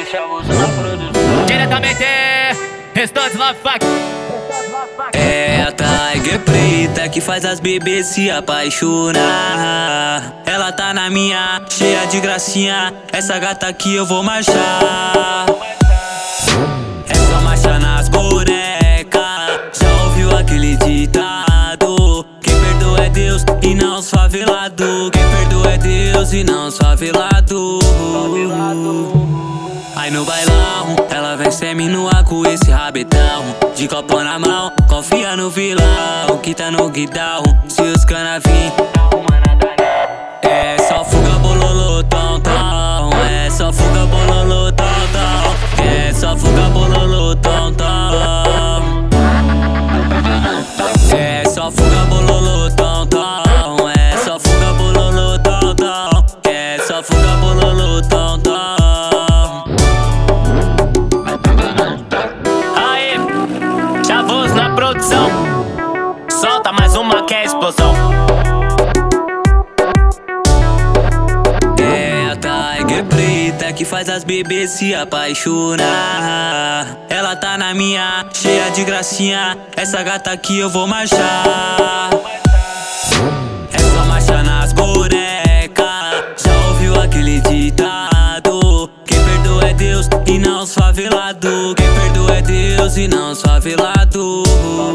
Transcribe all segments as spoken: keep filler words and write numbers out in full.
Diretamente, Restantes Love Fuck. É a Tiger preta que faz as bebês se apaixonar. Ela tá na minha, cheia de gracinha. Essa gata aqui eu vou marchar. É só marchar nas bonecas. Já ouviu aquele ditado? Quem perdoa é Deus e não os favelados. Quem perdoa é Deus e não os favelados. Aí no bailão, ela vem semi-nua com esse rabetão. De copo na mão, confia no vilão que tá no guidão. Se os cana vir, é só fuga bololô, tom, tom. É só fuga bololô, tom, tom. É só fuga bololô, tom, tom. É só fuga bololô, tom, tom. É só fuga bololô, tom, tom. É só fuga bololô, tom, tom. Na produção, solta mais uma que é explosão. É a Tiger preta que faz as bebês se apaixonar. Ela tá na minha, cheia de gracinha. Essa gata aqui eu vou marchar. É só marchar nas bonecas. Já ouviu aquele ditado? Quem perdoa é Deus e não os favelados. Quem perdoa é Deus e não os favelados.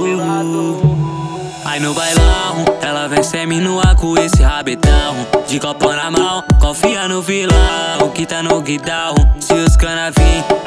Aí no bailão, ela vem semi-nua com esse rabetão. De copo na mão, confia no vilão que tá no guidão. Se os cana vir,